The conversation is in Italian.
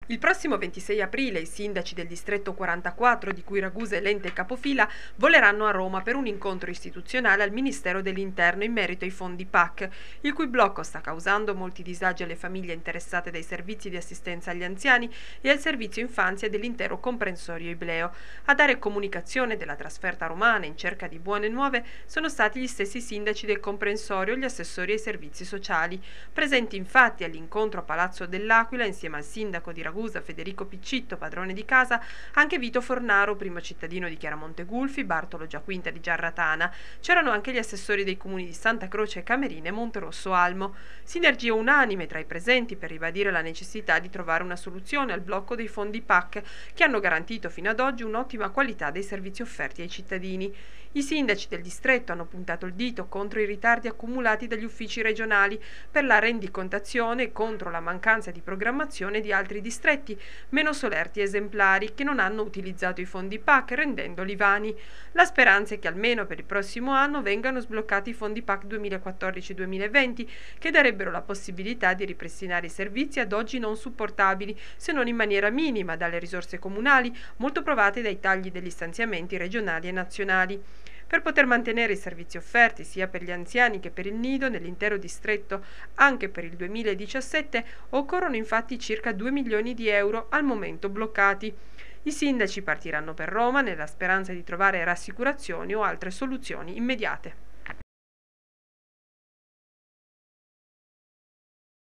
Il prossimo 26 aprile i sindaci del distretto 44, di cui Ragusa è l'ente capofila, voleranno a Roma per un incontro istituzionale al Ministero dell'Interno in merito ai fondi PAC, il cui blocco sta causando molti disagi alle famiglie interessate dai servizi di assistenza agli anziani e al servizio infanzia dell'intero comprensorio ibleo. A dare comunicazione della trasferta romana in cerca di buone nuove sono stati gli stessi sindaci del comprensorio e gli assessori ai servizi sociali, presenti infatti all'incontro a Palazzo dell'Aquila insieme al sindaco di Ragusa Federico Piccitto, padrone di casa, anche Vito Fornaro, primo cittadino di Chiaramonte Gulfi, Bartolo Giaquinta di Giarratana. C'erano anche gli assessori dei comuni di Santa Croce Camerina e Monterosso Almo. Sinergia unanime tra i presenti per ribadire la necessità di trovare una soluzione al blocco dei fondi PAC, che hanno garantito fino ad oggi un'ottima qualità dei servizi offerti ai cittadini. I sindaci del distretto hanno puntato il dito contro i ritardi accumulati dagli uffici regionali per la rendicontazione e contro la mancanza di programmazione di altri distretti meno solerti e esemplari che non hanno utilizzato i fondi PAC rendendoli vani. La speranza è che almeno per il prossimo anno vengano sbloccati i fondi PAC 2014-2020 che darebbero la possibilità di ripristinare i servizi ad oggi non supportabili, se non in maniera minima, dalle risorse comunali, molto provate dai tagli degli stanziamenti regionali e nazionali. Per poter mantenere i servizi offerti sia per gli anziani che per il nido nell'intero distretto anche per il 2017 occorrono infatti circa 2 milioni di euro al momento bloccati. I sindaci partiranno per Roma nella speranza di trovare rassicurazioni o altre soluzioni immediate.